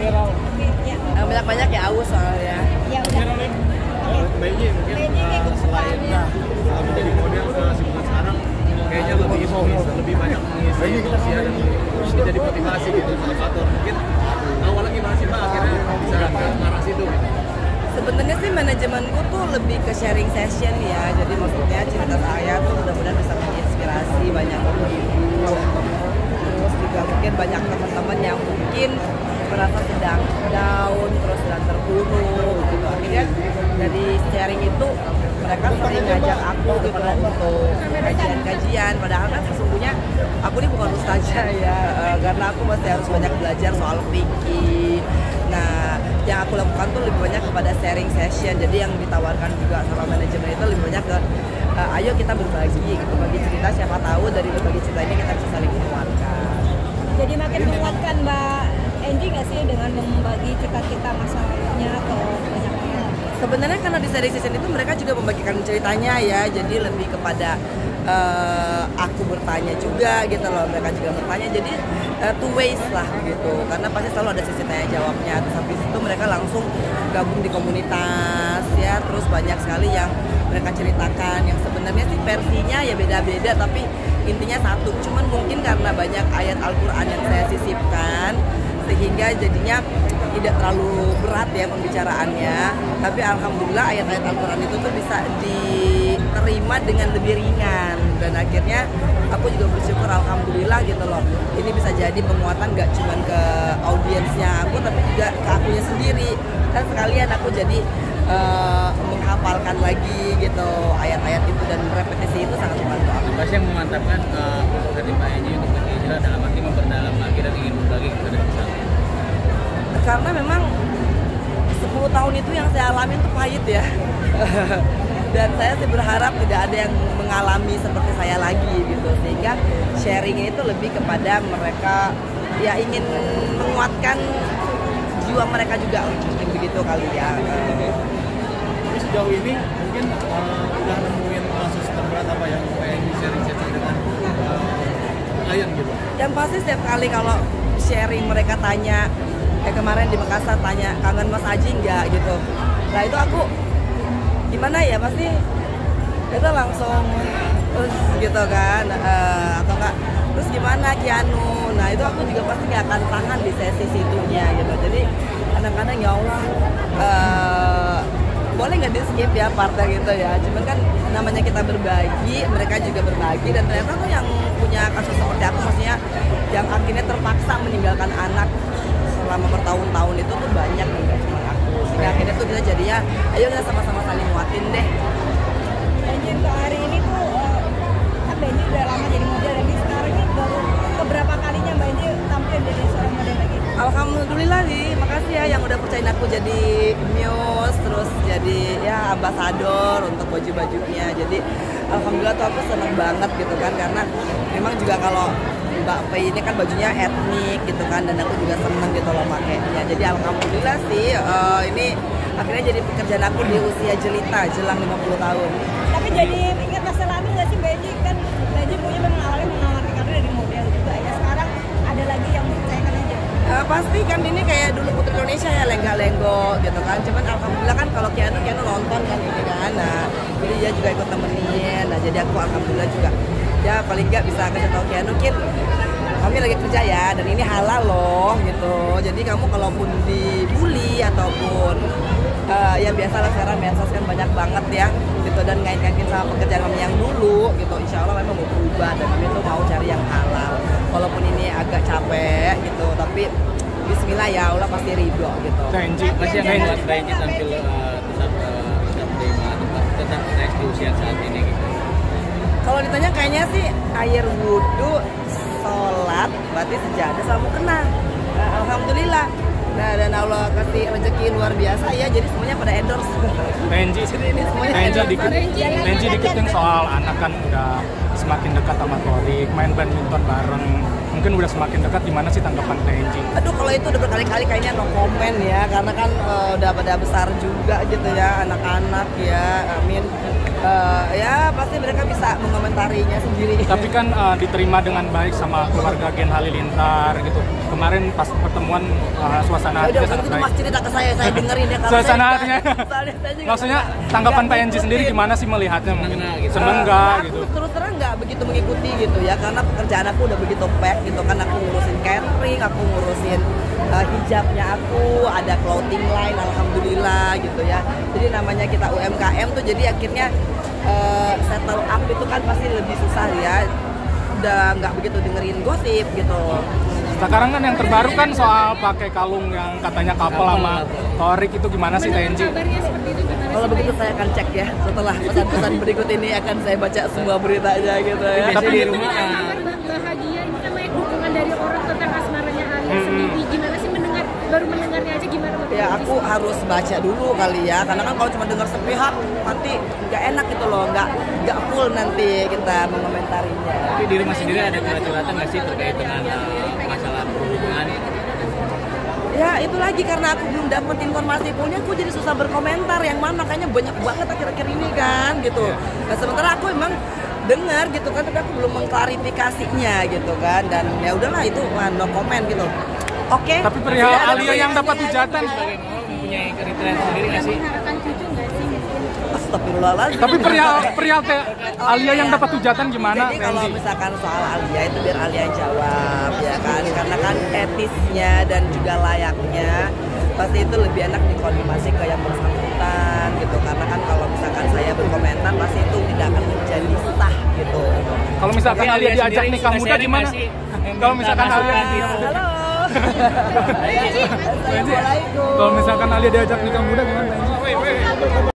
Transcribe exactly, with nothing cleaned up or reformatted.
viral. Banyak-banyak ya aus soalnya. Ya udah. Mbak Iji mungkin uh, selain uh, menjadi model ke kesibukan sekarang, kayaknya lebih lebih banyak mengisi sosial dan menjadi motivasi gitu, motivator. Mungkin awalnya gimana sih Mbak akhirnya bisa ke arah situ? Sebenarnya sih manajemenku tuh lebih ke sharing session ya, jadi maksudnya cerita saya tuh mudah-mudahan bisa menginspirasi banyak ibu-ibu, terus juga mungkin banyak teman-teman yang mungkin merasa sedang down, terus sedang terpuruk gitu. Akhirnya dari sharing itu mereka sering ngajak aku gitu untuk kajian-kajian, padahal kan sesungguhnya aku ini bukan ustazah ya, karena aku masih harus banyak belajar soal fikih. Nah, yang aku lakukan tuh lebih banyak kepada sharing session. Jadi yang ditawarkan juga sama manajemen itu lebih banyak ke uh, ayo kita berbagi gitu, bagi cerita, siapa tahu dari berbagi cerita ini kita bisa saling menguatkan. Jadi makin menguatkan Mbak Angie nggak sih dengan membagi cerita kita masa lalunya ke banyak orang? Sebenarnya karena di sharing session itu mereka juga membagikan ceritanya ya, jadi lebih kepada uh, aku bertanya juga gitu loh, mereka juga bertanya, jadi uh, two ways lah gitu, karena pasti selalu ada sesi tanya jawabnya. Terus habis itu mereka langsung gabung di komunitas ya, terus banyak sekali yang mereka ceritakan yang sebenarnya sih versinya ya beda-beda tapi intinya satu, cuman mungkin karena banyak ayat Al-Quran yang saya sisipkan sehingga jadinya tidak terlalu berat ya pembicaraannya, tapi alhamdulillah ayat-ayat Al-Quran itu tuh bisa diterima dengan lebih ringan, dan akhirnya aku juga bersyukur alhamdulillah gitu loh, ini bisa jadi penguatan gak cuma ke audiensnya aku tapi juga ke akunya sendiri, dan sekalian aku jadi uh, menghafalkan lagi gitu ayat-ayat itu, dan repetisi itu sangat membantu aku. Apa sih yang memantapkan uh, dari Mbak Iji untuk berhijrah dalam arti memperdalam lagi dan ingin berbagi kepada masyarakat? Karena memang sepuluh tahun itu yang saya alami itu pahit ya. Dan saya sih berharap tidak ada yang mengalami seperti saya lagi gitu, sehingga sharing itu lebih kepada mereka ya ingin menguatkan jiwa mereka juga, mungkin begitu kali ya. Tapi sejauh ini mungkin uh, udah nemuin kasus terberat apa yang kayak sharing session dengan uh, klien gitu? Yang pasti setiap kali kalau sharing mereka tanya, kayak kemarin di Makassar tanya kangen Mas Aji nggak gitu, nah itu aku gimana ya, pasti itu langsung terus gitu kan, uh, atau enggak terus gimana Kianu, nah itu aku juga pasti nggak akan tahan di sesi situnya gitu. Jadi kadang-kadang ya Allah uh, boleh nggak di skip ya partnya gitu ya, cuman kan namanya kita berbagi, mereka juga berbagi, dan ternyata tuh yang punya kasus seperti aku, maksudnya yang akhirnya terpaksa meninggalkan anak selama bertahun-tahun itu tuh banyak, nggak cuma aku, sehingga akhirnya tuh kita jadinya ayo kita sama-sama saling nguatin deh. Angie untuk hari ini tuh uh, kan Mbak Angie udah lama jadi model, dan sekarang ini baru keberapa kalinya Mbak Angie tampil jadi seorang model lagi? Alhamdulillah sih, makasih ya yang udah percayain aku jadi muse, terus jadi ya ambasador untuk baju-bajunya. Jadi alhamdulillah tuh aku seneng banget gitu kan, karena memang juga kalau Mbak Fei ini kan bajunya etnik gitu kan, dan aku juga seneng gitu loh makainya. Jadi alhamdulillah sih uh, ini akhirnya jadi pekerjaan aku di usia jelita, jelang lima puluh tahun. Tapi jadi ingat masa lalu nggak sih Mbak Angie? Kan Mbak Angie punya memang awalnya menawarkan karir dari model juga ya, sekarang ada lagi yang mempercayakan aja? Uh, pasti kan ini kayak dulu Putri Indonesia ya, lenggak-lenggok gitu kan, cuman alhamdulillah kan kalau Kianu, Kianu nonton kan ini kan, nah jadi dia juga ikut temenin, nah jadi aku alhamdulillah juga ya paling nggak bisa kasih tau Kianu, Kin kami lagi kerja ya, dan ini halal loh gitu, jadi kamu kalaupun dibully ataupun uh, ya biasalah sekarang medsos kan banyak banget ya gitu, dan ngait-ngaitin sama pekerjaan kami yang dulu gitu, insya Allah memang mau berubah, dan kami tuh mau cari yang halal walaupun ini agak capek gitu, tapi bismillah ya Allah pasti ridho gitu. Angie, masih yang buat Mbak Angie tampil uh, tetap uh, tetap prima, tetap tetap nice di usia saat ini gitu? Kalau ditanya kayaknya sih air wudhu, sholat, berarti sejadah selalu kena. Nah, alhamdulillah. Nah, dan Allah kasih rezeki luar biasa ya, jadi semuanya pada endorse. Benji, ini semuanya Benji endorse. dikit, Benji dikit yang soal anak kan udah semakin dekat sama Torik, main badminton bareng, mungkin udah semakin dekat, gimana sih tanggapan Benji? Aduh, kalau itu udah berkali-kali kayaknya no comment ya, karena kan uh, udah pada besar juga gitu ya, anak-anak ya, amin. uh, ya pasti mereka bisa mengomentarinya sendiri. Tapi kan uh, diterima dengan baik sama keluarga Gen Halilintar gitu. Kemarin pas pertemuan uh, suasana Ya udah, hatinya sangat itu baik. mas cerita ke saya, saya dengerin ya. Suasana saya hatinya. juga- soalnya saya juga Maksudnya nggak- tanggapan nggak P N G sendiri ngikutin. gimana sih melihatnya? Mungkin Seneng gitu. seneng Eh, nggak nah, gitu? Aku terus terang nggak begitu mengikuti gitu ya, karena pekerjaan aku udah begitu pack gitu kan. Aku ngurusin catering, aku ngurusin uh, hijabnya aku, ada clothing line, alhamdulillah gitu ya. Jadi namanya kita U M K M tuh, jadi akhirnya uh, settle up itu kan pasti lebih susah ya. Udah nggak begitu dengerin gosip gitu. Sekarang kan yang terbaru kan soal pakai kalung yang katanya couple sama Torik, itu gimana sih Tenji? Kabarnya seperti itu gimana? Kalau begitu saya akan cek ya, setelah pesan-pesan berikut ini akan saya baca semua beritanya gitu ya. Tapi di rumah Kabar bahagia ini kan banyak dukungan dari orang tentang asmaranya Alia sendiri. Gimana sih mendengar, baru mendengarnya aja gimana? Ya aku harus baca dulu kali ya, karena kan kalau cuma dengar sepihak nanti nggak enak gitu loh, nggak nggak full nanti kita mengomentarinya. Tapi di rumah sendiri ada curhatan nggak sih terkait dengan uh, masalah perhubungan? Ya itu lagi karena aku belum dapat informasi punya, aku jadi susah berkomentar yang mana, makanya banyak banget akhir-akhir ini kan gitu. Nah, sementara aku emang dengar gitu kan, tapi aku belum mengklarifikasinya gitu kan, dan ya udahlah itu ah, no comment gitu. Oke. Tapi perihal Tidak ada Alia yang dapat pertanyaannya hujatan, aja. Sebagai mama mempunyai kriteria sendiri nggak sih? Mengharapkan cucu nggak sih? Astagfirullahaladzim. tapi perihal perihal te- Alia yang dapat hujatan gimana Jadi kalau Tenji? misalkan soal Alia itu biar Alia yang jawab ya kan, karena kan etisnya dan juga layaknya pasti itu lebih enak dikonfirmasi ke yang bersangkutan gitu, karena kan kalau misalkan saya berkomentar pasti itu tidak akan menjadi sah gitu. Kalau misalkan Tapi Alia Alia diajak sendiri nikah suka muda sharing gimana? nggak sih? Kalau misalkan Minta Alia masukan gitu. Halo. Assalamualaikum. Kalau misalkan Alia diajak nikah muda gimana Tenji?